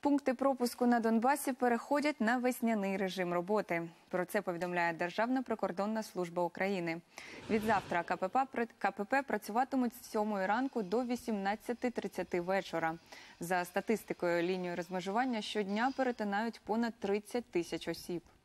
Пункти пропуску на Донбасі переходять на весняний режим роботи. Про це повідомляє Державна прикордонна служба України. Відзавтра КПП працюватимуть з 7 ранку до 18:30 вечора. За статистикою, лінію розмежування щодня перетинають понад 30 тисяч осіб.